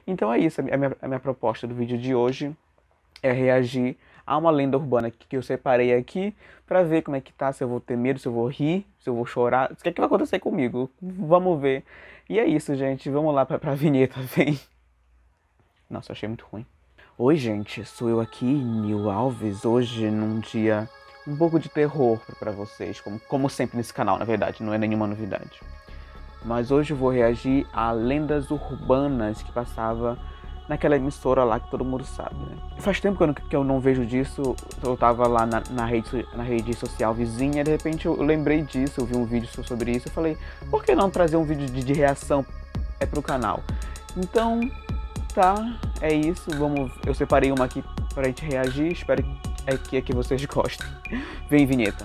Então é isso, a minha proposta do vídeo de hoje é reagir a uma lenda urbana que eu separei aqui pra ver como é que tá, se eu vou ter medo, se eu vou rir, se eu vou chorar, o que é que vai acontecer comigo. Vamos ver. E é isso, gente, vamos lá pra vinheta, vem. Nossa, achei muito ruim. Oi, gente, sou eu aqui, Nil Alves, hoje num dia um pouco de terror pra vocês, como sempre nesse canal, na verdade, não é nenhuma novidade. Mas hoje eu vou reagir a lendas urbanas que passava naquela emissora lá que todo mundo sabe, né? Faz tempo que eu não vejo disso, eu tava lá na rede social vizinha, de repente eu lembrei disso, eu vi um vídeo sobre isso, eu falei, por que não trazer um vídeo de reação pro canal? Então, tá, é isso, eu separei uma aqui pra gente reagir, espero que vocês gostem. Vem, vinheta.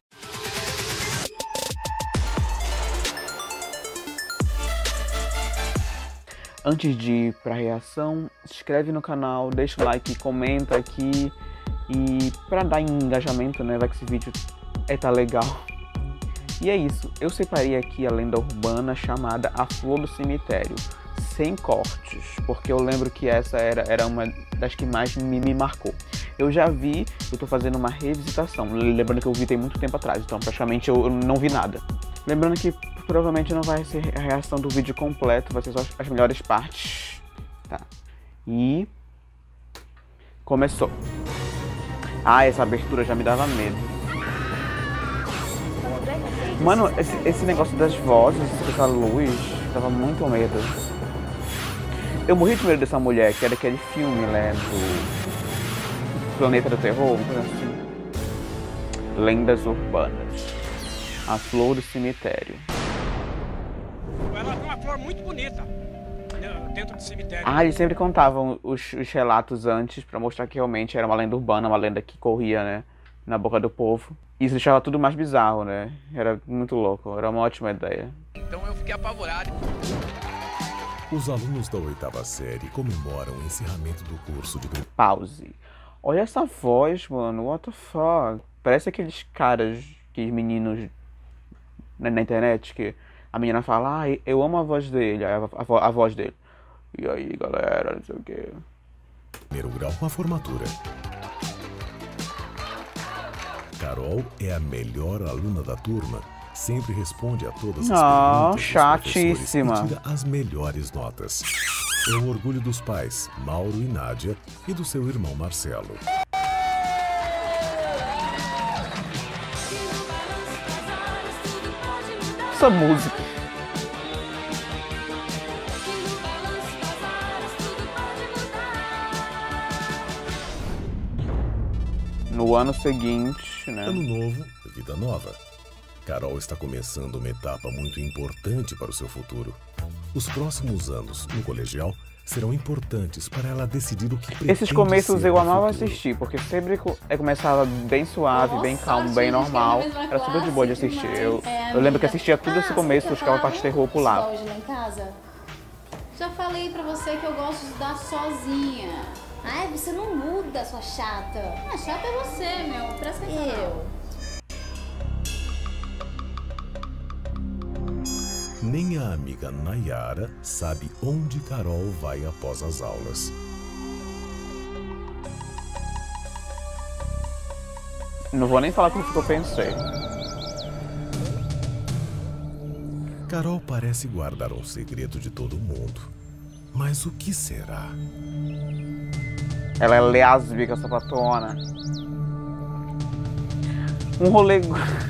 Antes de ir pra reação, se inscreve no canal, deixa o like, comenta aqui e pra dar engajamento, né, vai que esse vídeo tá legal. E é isso, eu separei aqui a lenda urbana chamada A Flor do Cemitério, sem cortes, porque eu lembro que essa era uma das que mais me marcou. Eu já vi, eu tô fazendo uma revisitação, lembrando que eu vi tem muito tempo atrás, então praticamente eu não vi nada. Lembrando que provavelmente não vai ser a reação do vídeo completo, vai ser só as melhores partes. Tá. E... começou. Ah, essa abertura já me dava medo. Mano, esse negócio das vozes, essa luz, dava muito medo. Eu morri de medo dessa mulher, que era aquele filme, né, do Planeta do Terror, assim. Lendas Urbanas. A Flor do Cemitério. Ela tem uma flor muito bonita dentro do cemitério. Ah, eles sempre contavam os relatos antes pra mostrar que realmente era uma lenda urbana, uma lenda que corria, né, na boca do povo. Isso deixava tudo mais bizarro, né? Era muito louco, era uma ótima ideia. Então eu fiquei apavorado. Os alunos da 8ª série comemoram o encerramento do curso de... Pause. Olha essa voz, mano, what the fuck? Parece aqueles caras, aqueles meninos na internet que a menina fala, ah, eu amo a voz dele, a voz dele. E aí, galera, não sei o quê. Primeiro grau com a formatura. Carol é a melhor aluna da turma, sempre responde a todas as perguntas chatíssima. dos professores e tira as melhores notas. É o orgulho dos pais, Mauro e Nádia, e do seu irmão Marcelo. Essa música. No ano seguinte, né? Ano novo, vida nova. Carol está começando uma etapa muito importante para o seu futuro. Os próximos anos no colegial serão importantes para ela decidir o que pretende. Esses começos ser eu no amava futuro. assistir, porque sempre começava bem suave, bem calmo, bem normal. Era super de boa de assistir. Eu lembro que assistia tudo esse começo, ficava parte de terror pular. Hoje lá em casa? Já falei pra você que eu gosto de estudar sozinha. Ai, você não muda, sua chata. Ah, chata é você, meu. Presta atenção. Nem a amiga Nayara sabe onde Carol vai após as aulas. Não vou nem falar o que eu pensei. Carol parece guardar um segredo de todo mundo. Mas o que será? Ela é lésbica, sapatona. Um rolê...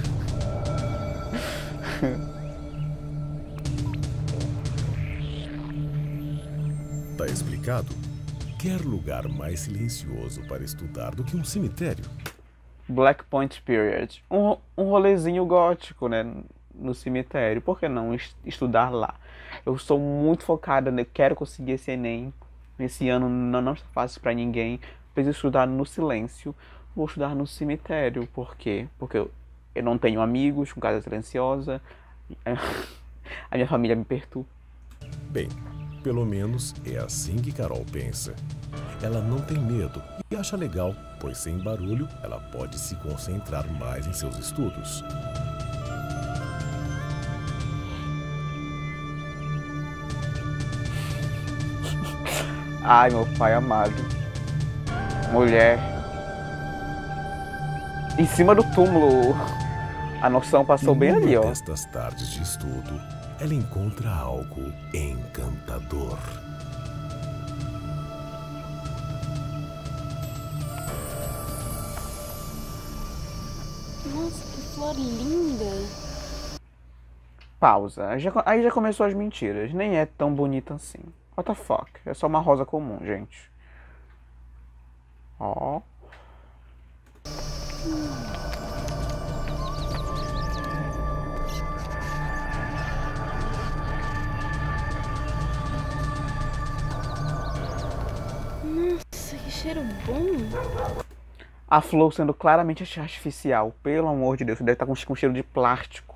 Tá explicado? Quer lugar mais silencioso para estudar do que um cemitério? Black Point Period. Um rolezinho gótico, né? No cemitério. Por que não estudar lá? Eu sou muito focada, né? Quero conseguir esse Enem. Esse ano não está fácil pra ninguém. Preciso estudar no silêncio. Vou estudar no cemitério. Por quê? Porque eu não tenho amigos com casa silenciosa. A minha família me perturba. Bem, pelo menos é assim que Carol pensa. Ela não tem medo e acha legal, pois sem barulho ela pode se concentrar mais em seus estudos. Ai, meu pai amado. Mulher. Em cima do túmulo. A noção passou bem ali, ó. Nestas tardes de estudo, ela encontra algo encantador. Nossa, que flor linda. Pausa. Aí já começou as mentiras. Nem é tão bonita assim. What the fuck? É só uma rosa comum, gente. Ó. Nossa, que cheiro bom. A flor sendo claramente artificial. Pelo amor de Deus. Deve estar com cheiro de plástico.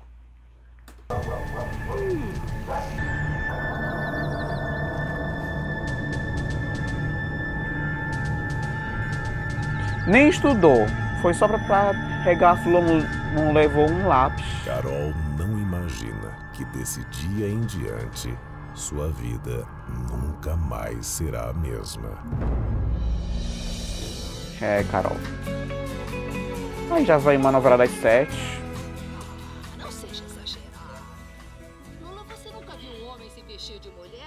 Nem estudou. Foi só pra pegar a flor, não levou um lápis. Carol não imagina que desse dia em diante, sua vida nunca mais será a mesma. É, Carol. Aí já vai uma novela das 7. Não seja exagerado. Lula, você nunca viu um homem se vestir de mulher?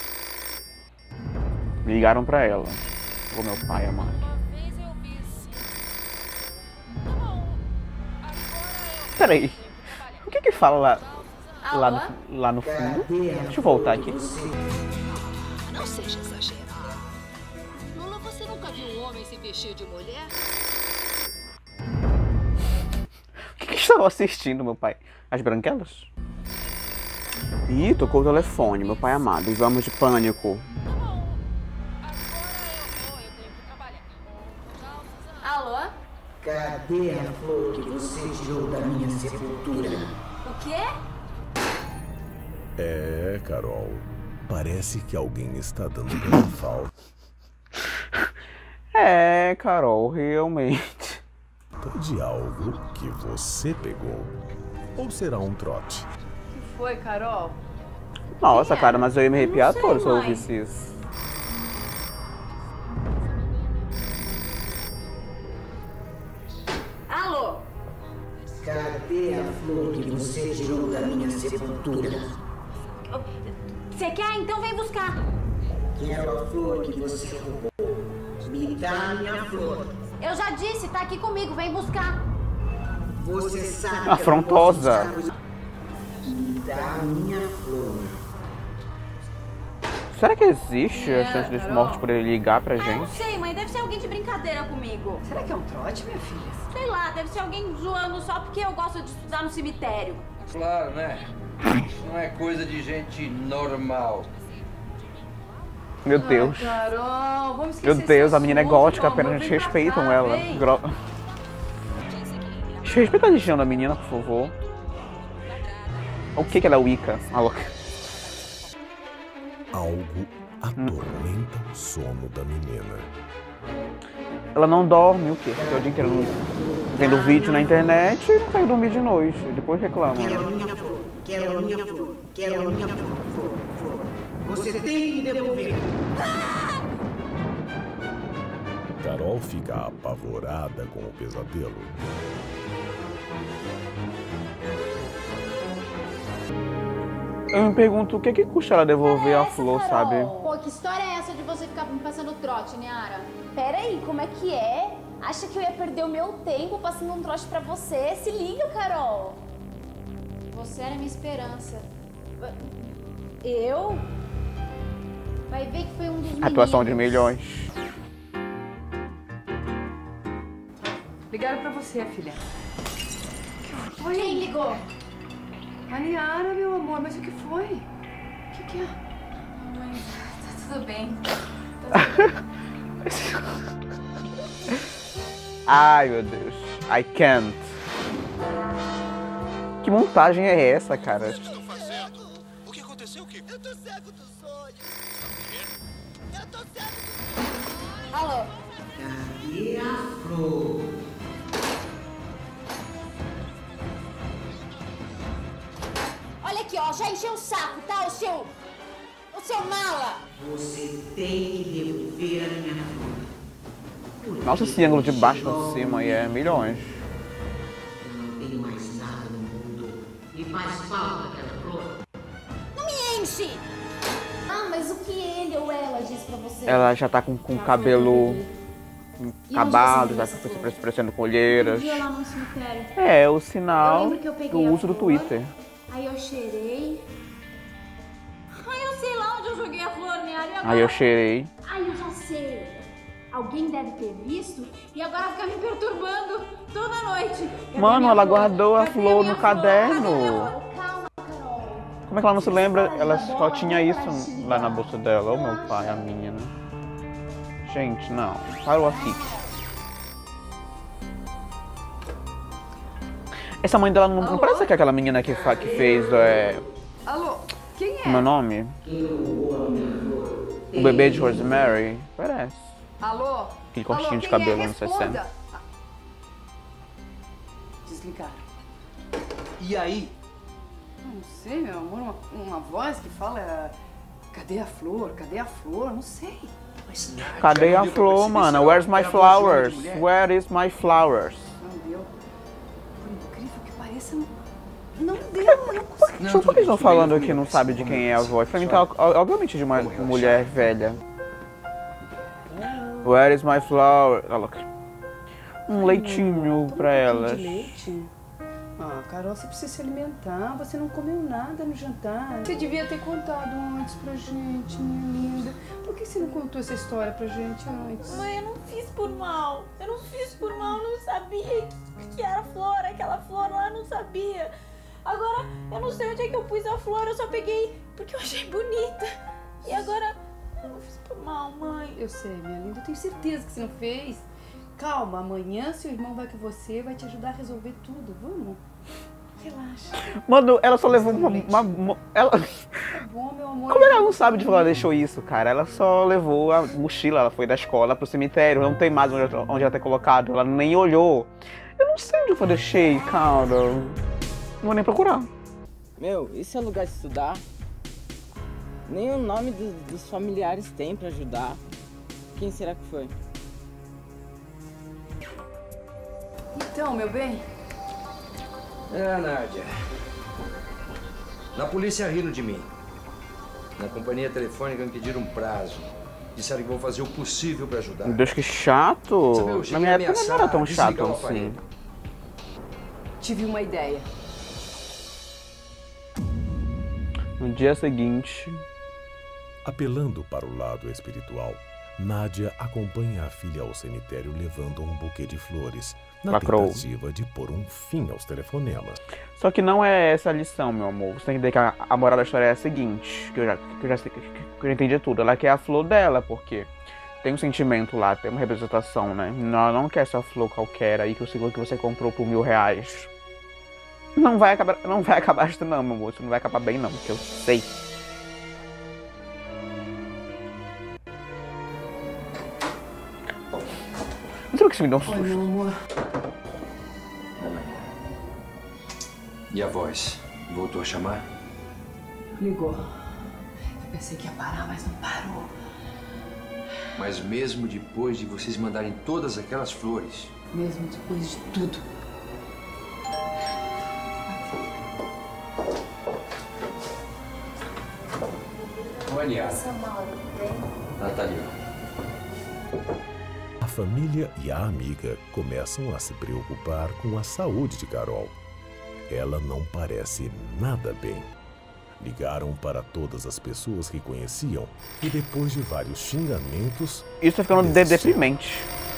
Ligaram pra ela. Ô, meu pai amado. Uma vez eu vi sim. Tá bom. Agora eu... Peraí. O que fala lá Alô? lá no fundo? Deixa eu voltar aqui. Não seja exagerado. Lula, você nunca viu um homem se vestir de mulher? O que estava assistindo, meu pai? As Branquelas? Ih, tocou o telefone, meu pai amado. E vamos de pânico. Tá bom. Agora eu tenho que trabalhar. Tchau, Suzana. Alô? Cadê a flor que você tirou da minha sepultura? O quê? É, Carol. Parece que alguém está dando pela falta É, Carol, realmente. de algo que você pegou. Ou será um trote? O que foi, Carol? Nossa, cara, mas eu ia me arrepiar sei, todo se eu mãe. ouvisse isso. Alô? Cadê a flor que você tirou da minha sepultura? Você quer? Então vem buscar. Quero a flor que você roubou. Me dá a minha flor. Eu já disse, tá aqui comigo, vem buscar. Você sabe que Afrontosa. eu não posso estar- Me dá a minha flor. Será que existe a chance desse morte por ele ligar pra Ah, não gente? sei, mãe, deve ser alguém de brincadeira comigo. Será que é um trote, minha filha? Sei lá, deve ser alguém zoando só porque eu gosto de estudar no cemitério. Claro, né? Não é coisa de gente normal. Meu Deus. Ai, Carol, vamos esquecer Meu Deus, esse a menina é assunto, gótica, meu amor. apenas Vem pra respeitam cá, ela. vem. Respeita a religião da menina, por favor. O que ela é Wicca? Ah, louca. Algo atormenta o sono da menina. Ela não dorme, o quê? Fica o dia inteiro vendo vídeo na internet e não consegue dormir de noite. Depois reclama. Quero a minha flor. Quero a minha flor. Quero a minha flor. Flor, flor. Você tem que me devolver. Carol fica apavorada com o pesadelo. Eu me pergunto o que custa ela devolver a Essa, flor, Carol? sabe? Pô, que história é essa de você ficar me passando trote, Niara? Peraí, como é que é? Acha que eu ia perder o meu tempo passando um trote pra você? Se liga, Carol. Você era minha esperança. Eu? Vai ver que foi um dos meninos. Atuação de milhões. Ligaram pra você, filha. Quem ligou? A Niara, meu amor, mas o que foi? O que é? Mãe, tá tudo bem. Ai, meu Deus. I can't. Que montagem é essa, cara? Estão fazendo? O que aconteceu, Kiko? Eu tô cego dos olhos. Eu tô cego dos olhos. Alô? Cadê a flor? Olha aqui, ó, já encheu o saco, tá? O seu mala. Você tem que ver a minha flor. Nossa, esse ângulo de baixo pra cima aí é milhões. Eu não tenho mais nada no mundo. Me faz falta aquela flor. Não me enche! Ah, mas o que ele ou ela disse pra você? Ela já tá com o cabelo acabado, já tá parecendo colheiras. Eu vi lá no cemitério. É o sinal Eu lembro que eu peguei do a uso do flor, Twitter. Aí eu cheirei. Ai, eu sei lá onde eu joguei a flor, minha área. Aí eu cheirei. Ai, eu já sei. Alguém deve ter visto e agora fica me perturbando toda noite. Cadê Mano, minha ela flor? guardou a Cadê flor minha no flor? caderno. Cadê minha flor? Calma, Carol. Como é que ela não se lembra? Ela só tinha isso lá na bolsa dela. Ô meu pai, a menina. Gente, não. Parou aqui. Essa mãe dela não parece que é aquela menina que fez Alô, quem é? como é o nome? O bebê de Rosemary. Parece. Alô? Aquele cortinho Alô, de quem cabelo é? anos Responda. 60. Desligaram. E aí? Não sei, meu amor, uma voz que fala... Cadê a flor? Cadê a flor? Não sei. Mas Nádia, Cadê a não deu pra flor, perceber mano? se Where's my era a voz de uma flowers? mulher? Where is my flowers? Não deu. Por incrível que pareça, não deu. Por que eles estão falando que não sabe de quem é a voz? Pra mim tá obviamente de uma mulher velha. Where is my flower? Um leitinho pra elas. De leite? Ah, Carol, você precisa se alimentar. Você não comeu nada no jantar. Você devia ter contado antes pra gente, minha linda. Por que você não contou essa história pra gente antes? Mãe, eu não fiz por mal. Eu não fiz por mal, eu não sabia que era flor, aquela flor lá, eu não sabia. Agora, eu não sei onde é que eu pus a flor, eu só peguei porque eu achei bonita. E agora, eu não fiz por mal, mãe. Eu sei, minha linda, eu tenho certeza que você não fez. Calma, amanhã seu irmão vai com você, vai te ajudar a resolver tudo, vamos? Relaxa. Mano, ela só levou ela... Tá bom, meu amor. Como ela não sabe de onde ela deixou isso, cara? Ela só levou a mochila, ela foi da escola pro cemitério, não tem mais onde ela ter colocado, ela nem olhou. Eu não sei onde eu deixei, cara. Não vou nem procurar. Meu, isso é lugar de estudar? Nem o nome dos familiares tem pra ajudar. Quem será que foi? Então, meu bem. Nádia. Na polícia riram de mim. Na companhia telefônica me pediram um prazo. Disseram que vão fazer o possível pra ajudar. Meu Deus, que chato. Sabe, eu Na cheguei minha a época não era tão ameaçar chato desligar o assim. aparelho. Tive uma ideia. No dia seguinte... Apelando para o lado espiritual, Nádia acompanha a filha ao cemitério levando um buquê de flores, na Lacrou. tentativa de pôr um fim aos telefonemas. Só que não é essa a lição, meu amor. Você tem que entender que a moral da história é a seguinte, que eu já entendi tudo. Ela quer a flor dela, porque tem um sentimento lá, tem uma representação, né? Ela não quer essa flor qualquer aí que você comprou por R$1000. Não vai acabar isso não, meu amor. Isso não vai acabar bem não, porque eu sei. Não sei o que você me deu um susto. Oi, meu amor. E a voz? Voltou a chamar? Ligou. Eu pensei que ia parar, mas não parou. Mas mesmo depois de vocês mandarem todas aquelas flores... Mesmo depois de tudo. Oi, Niara. Ela tá ali, A família e a amiga começam a se preocupar com a saúde de Carol. Ela não parece nada bem. Ligaram para todas as pessoas que conheciam e depois de vários xingamentos... Isso tá ficando deprimente.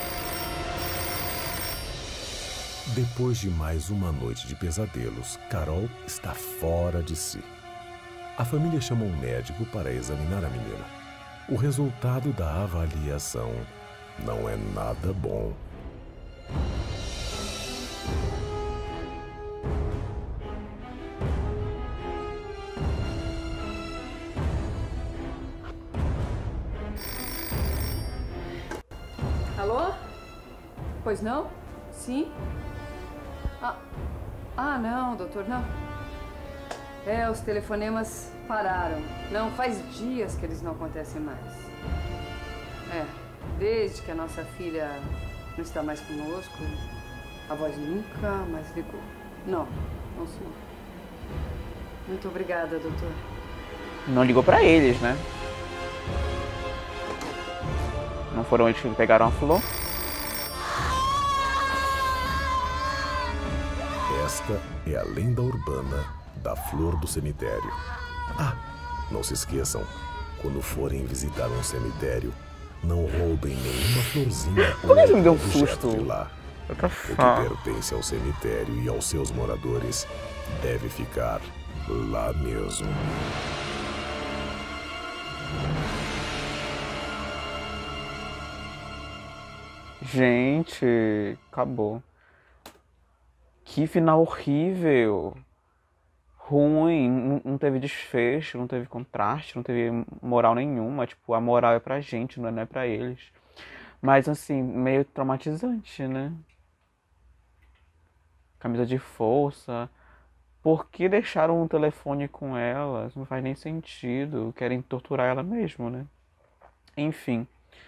Depois de mais uma noite de pesadelos, Carol está fora de si. A família chama um médico para examinar a menina. O resultado da avaliação não é nada bom. Alô? Pois não? Sim? Não, doutor, não. Os telefonemas pararam. Não, faz dias que eles não acontecem mais. É, desde que a nossa filha não está mais conosco, a voz nunca mais ligou. Não, senhor. Muito obrigada, doutor. Não ligou pra eles, né? Não foram eles que pegaram a flor? Esta é a lenda urbana da flor do cemitério. Ah, não se esqueçam, quando forem visitar um cemitério, não roubem nenhuma florzinha Por que você me deu um objeto susto? de lá. O que pertence ao cemitério e aos seus moradores deve ficar lá mesmo. Gente, acabou. Que final horrível. Ruim, não teve desfecho, não teve contraste, não teve moral nenhuma. Tipo, a moral é pra gente, não é pra eles. Mas assim, meio traumatizante, né? Camisa de força. Por que deixaram um telefone com ela? Não faz nem sentido. Querem torturar ela mesmo, né? Enfim.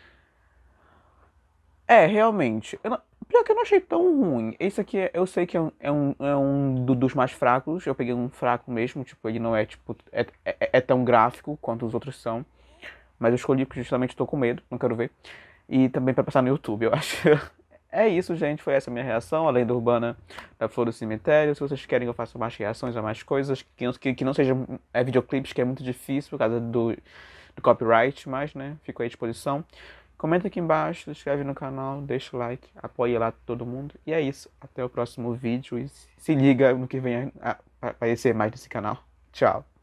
É, realmente. Pior que eu não achei tão ruim. Esse aqui, eu sei que é um dos mais fracos. Eu peguei um fraco mesmo. Tipo, ele não é, tipo... É tão gráfico quanto os outros são. Mas eu escolhi porque justamente tô com medo. Não quero ver. E também pra passar no YouTube, eu acho. É isso, gente. Foi essa a minha reação. A lenda urbana da Flor do Cemitério. Se vocês querem que eu faça mais reações a mais coisas. Que não sejam videoclipes, que é muito difícil por causa do copyright. Mas, né, fico à disposição. Comenta aqui embaixo, se inscreve no canal, deixa o like, apoia lá todo mundo. E é isso. Até o próximo vídeo. E se liga no que vem a aparecer mais nesse canal. Tchau.